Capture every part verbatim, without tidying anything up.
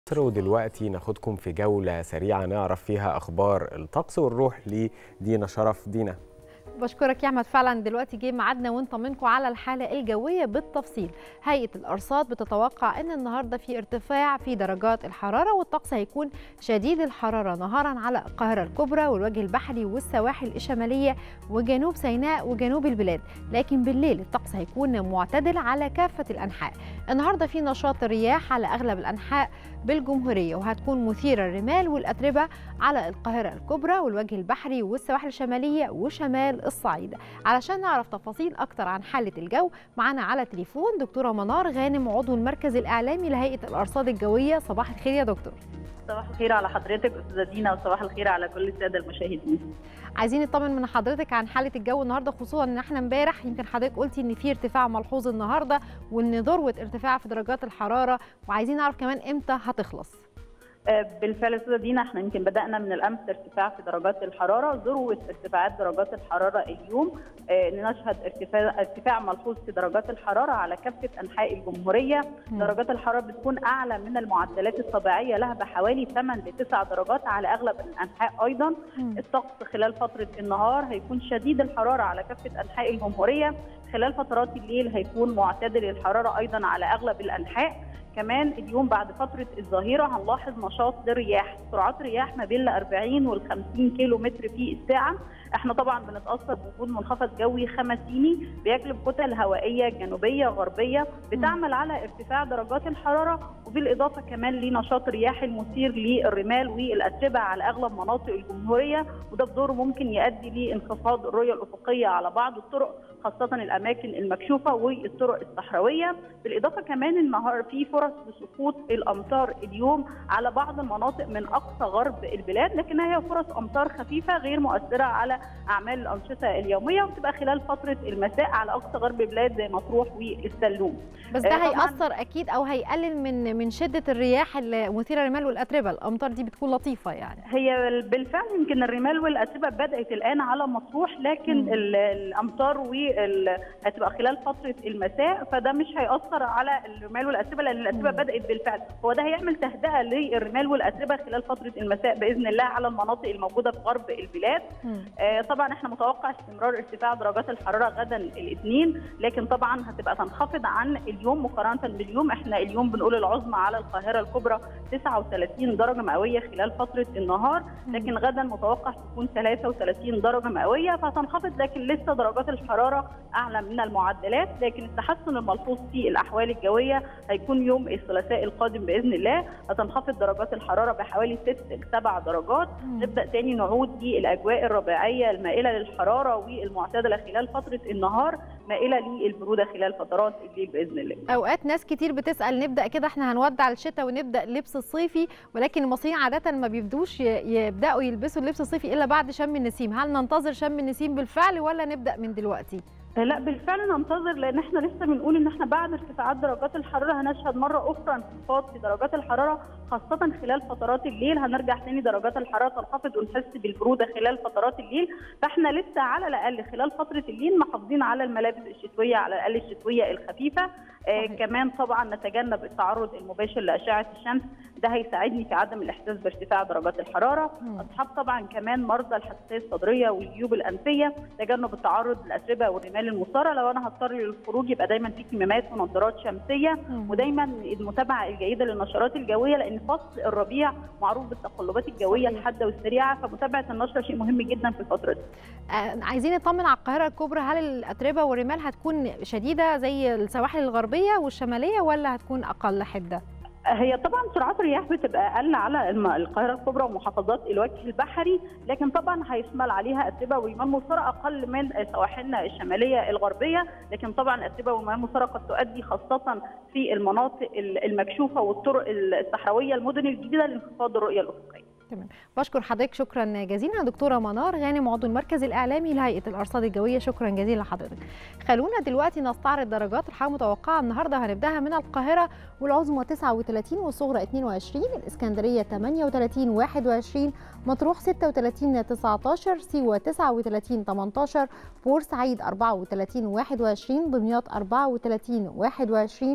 ودلوقتي ناخدكم في جولة سريعة نعرف فيها أخبار الطقس ونروح لدينا شرف. دينا، بشكرك يا احمد. فعلا دلوقتي جه ميعادنا ونطمنكم على الحاله الجويه بالتفصيل. هيئه الارصاد بتتوقع ان النهارده في ارتفاع في درجات الحراره، والطقس هيكون شديد الحراره نهارا على القاهره الكبرى والوجه البحري والسواحل الشماليه وجنوب سيناء وجنوب البلاد، لكن بالليل الطقس هيكون معتدل على كافه الانحاء. النهارده في نشاط الرياح على اغلب الانحاء بالجمهوريه، وهتكون مثيره الرمال والاتربه على القاهره الكبرى والوجه البحري والسواحل الشماليه وشمال الصعيد. علشان نعرف تفاصيل اكتر عن حاله الجو معانا على تليفون دكتوره منار غانم، عضو المركز الاعلامي لهيئه الارصاد الجويه. صباح الخير يا دكتور. صباح الخير على حضرتك استاذه دينا، وصباح الخير على كل الساده المشاهدين. عايزين نطمن من حضرتك عن حاله الجو النهارده، خصوصا ان احنا امبارح يمكن حضرتك قلتي ان في ارتفاع ملحوظ النهارده وان ذروه ارتفاع في درجات الحراره، وعايزين نعرف كمان امتى هتخلص. بالفعل استاذه دينا، احنا يمكن بدانا من الامس ارتفاع في درجات الحراره، ذروه ارتفاعات درجات الحراره اليوم نشهد ارتفاع ارتفاع ملحوظ في درجات الحراره على كافه انحاء الجمهوريه. م. درجات الحراره بتكون اعلى من المعدلات الطبيعيه لها بحوالي ثمانية لتسع درجات على اغلب الانحاء. ايضا م. الطقس خلال فتره النهار هيكون شديد الحراره على كافه انحاء الجمهوريه، خلال فترات الليل هيكون معتدل الحراره ايضا على اغلب الانحاء. كمان اليوم بعد فتره الظهيره هنلاحظ نشاط للرياح، سرعات رياح ما بين الأربعين والخمسين كيلو متر في الساعه. احنا طبعا بنتاثر بوجود منخفض جوي خمسيني بيجلب كتل هوائيه جنوبيه غربيه بتعمل على ارتفاع درجات الحراره، وبالاضافه كمان لنشاط الرياح المثير للرمال والاتربه على اغلب مناطق الجمهوريه، وده بدوره ممكن يؤدي لانخفاض الرؤيه الافقيه على بعض الطرق، خاصه الاماكن المكشوفه والطرق الصحراويه. بالاضافه كمان النهار في فرص لسقوط الامطار اليوم على بعض المناطق من اقصى غرب البلاد، لكنها هي فرص امطار خفيفه غير مؤثره على اعمال الانشطه اليوميه، وبتبقى خلال فتره المساء على اقصى غرب البلاد زي مطروح والسلوم. بس ده هيأثر اكيد او هيقلل من من شده الرياح المثيره للرمال والاتربه. الامطار دي بتكون لطيفه يعني. هي بالفعل يمكن الرمال والاتربه بدات الان على مطروح، لكن م. الامطار وال... هتبقى خلال فتره المساء، فده مش هيأثر على الرمال والاتربه لان الاتربه بدات بالفعل. هو ده هيعمل تهدئه للرمال والاتربه خلال فتره المساء باذن الله على المناطق الموجوده في غرب البلاد. آه طبعا احنا متوقع استمرار ارتفاع درجات الحراره غدا الاثنين، لكن طبعا هتبقى تنخفض عن اليوم مقارنه باليوم. احنا اليوم بنقول العظمى على القاهره الكبرى تسعة وثلاثين درجه مئويه خلال فتره النهار، لكن غدا متوقع تكون ثلاثة وثلاثين درجه مئويه، فهتنخفض لكن لسه درجات الحراره اعلى من المعدلات. لكن التحسن الملحوظ في الاحوال الجويه هيكون يوم الثلاثاء القادم باذن الله، هتنخفض درجات الحراره بحوالي ستة لسبع درجات. مم. نبدا تاني نعود للاجواء الربيعيه المائله للحراره والمعتدله خلال فتره النهار، مائله للبروده خلال فترات الليل باذن الله. اوقات ناس كتير بتسال نبدا كده احنا هنودع الشتاء ونبدا اللبس الصيفي، ولكن المصريين عاده ما بيبدوش يبداوا يلبسوا اللبس الصيفي الا بعد شم النسيم. هل ننتظر شم النسيم بالفعل ولا نبدا من دلوقتي؟ لا بالفعل ننتظر، لان احنا لسه بنقول ان احنا بعد ارتفاعات درجات الحراره هنشهد مره اخرى انخفاض في درجات الحراره، خاصه خلال فترات الليل هنرجع تاني درجات الحراره تنخفض ونحس بالبروده خلال فترات الليل. فاحنا لسه على الاقل خلال فتره الليل محافظين على الملابس الشتويه، على الاقل الشتويه الخفيفه. آه كمان طبعا نتجنب التعرض المباشر لاشعه الشمس، ده هيساعدني في عدم الاحساس بارتفاع درجات الحراره. م. اصحاب طبعا كمان مرضى الحساسيه الصدريه والجيوب الانفيه، تجنب التعرض للاتربه والرمال المثاره. لو انا هضطر للخروج يبقى دايما في كمامات ونظارات شمسيه، م. ودايما المتابعه الجيده للنشرات الجويه، لان فصل الربيع معروف بالتقلبات الجويه الحاده والسريعه، فمتابعه النشره شيء مهم جدا في الفتره دي. آه عايزين نطمن على القاهره الكبرى، هل الاتربه والرمال هتكون شديده زي السواحل الغربيه والشماليه ولا هتكون اقل حده؟ هي طبعا سرعات الرياح بتبقى اقل على القاهره الكبرى ومحافظات الوجه البحري، لكن طبعا هيشمل عليها اتربه ورمال مثاره اقل من سواحلنا الشماليه الغربيه، لكن طبعا اتربه ورمال مثاره قد تؤدي خاصه في المناطق المكشوفه والطرق الصحراويه المدن الجديده لانخفاض الرؤيه الافقيه. تمام، بشكر حضرتك شكرا جزيلا دكتوره منار غانم، عضو المركز الاعلامي لهيئه الارصاد الجويه. شكرا جزيلا لحضرتك. خلونا دلوقتي نستعرض درجات الحراره المتوقعه النهارده. هنبداها من القاهره والعظمى تسعة وثلاثين والصغرى اثنين وعشرين، الاسكندريه ثمانية وثلاثين واحد وعشرين، مطروح ستة وثلاثين تسعة عشر، سيوه تسعة وثلاثين ثمانية عشر، بورسعيد أربعة وثلاثين واحد وعشرين، دمياط أربعة وثلاثين واحد وعشرين،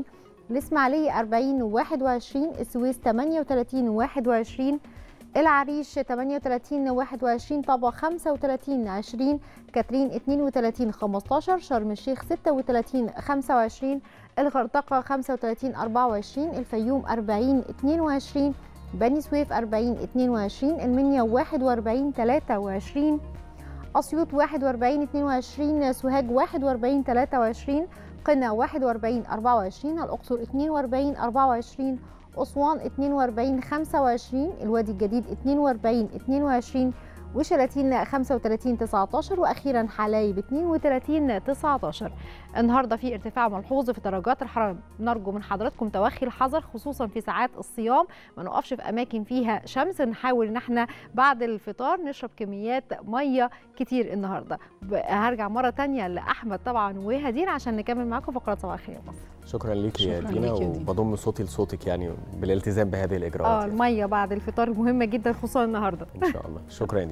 الإسماعيلية أربعين وواحد وعشرين، السويس ثمانية وثلاثين وواحد وعشرين، العريش ثمانية وثلاثين وواحد وعشرين، طابة خمسة وثلاثين عشرين، كاترين اثنين وثلاثين خمستاشر، شرم الشيخ ستة وثلاثين خمسة وعشرين، الغردقة خمسة وثلاثين أربعة وعشرين، الفيوم أربعين اثنين وعشرين، بني سويف أربعين اثنين وعشرين، المنيا واحد وأربعين ثلاثة وعشرين، أسيوط واحد وأربعين اثنين وعشرين، سوهاج واحد وأربعين ثلاثة وعشرين، قنا واحد وأربعين أربعة وعشرين، الأقصر اثنين وأربعين أربعة وعشرين، أسوان اثنين وأربعين خمسة وعشرين، الوادي الجديد اثنين وأربعين اثنين وعشرين، وشلاتين خمسة وثلاثين تسعة عشر، واخيرا حلايب اثنين وثلاثين تسعة عشر. النهارده في ارتفاع ملحوظ في درجات الحراره، نرجو من حضراتكم توخي الحذر خصوصا في ساعات الصيام، ما نقفش في اماكن فيها شمس، نحاول ان احنا بعد الفطار نشرب كميات ميه كتير النهارده. هرجع مره ثانيه لاحمد طبعا وهدير عشان نكمل معاكم فقرات صباح الخير يا مصر. شكرا ليكي يا دينا، وبضم صوتي لصوتك يعني بالالتزام بهذه الاجراءات. اه الميه بعد الفطار مهمه جدا خصوصا النهارده. ان شاء الله. شكرا.